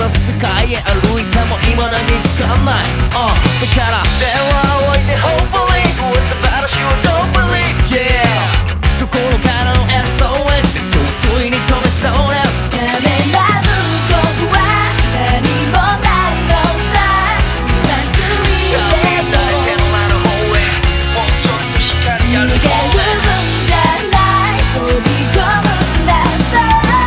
の世界へ歩いても未だ見つかんない、だから電話を置いて Hopefully 噂話を Don't believe Yeah 心からの SOS で今日ついに飛べそうです。 ためらう僕は何もないのさ。まず見ても逃げるんじゃない飛び込むんださ。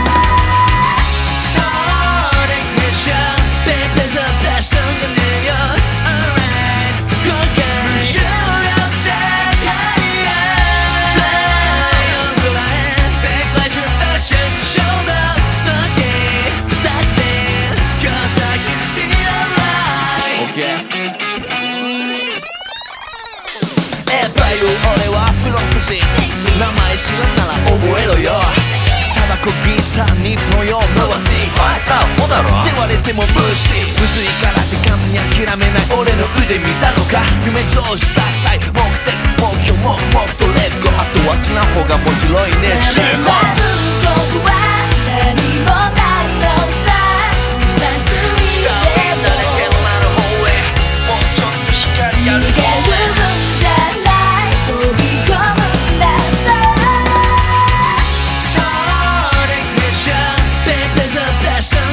Starting mission Baby's a passion and then you're alright Good game 重量高いやFly on the line Big pleasure passion Show up so gay That's it Cause I can see your light Okay 俺はフロスシ名前知らんなら覚えろよタバコギター日本用回しお前さアホだろって言われても無視むずいからって簡単に諦めない俺の腕見たのか夢成就させたい目的目標もっとレッツゴーあとはしな方が面白いねためらう僕は何もないのさ。まず見ても逃げるんじゃない飛び込むんださ。 Starting mission Baby's a passion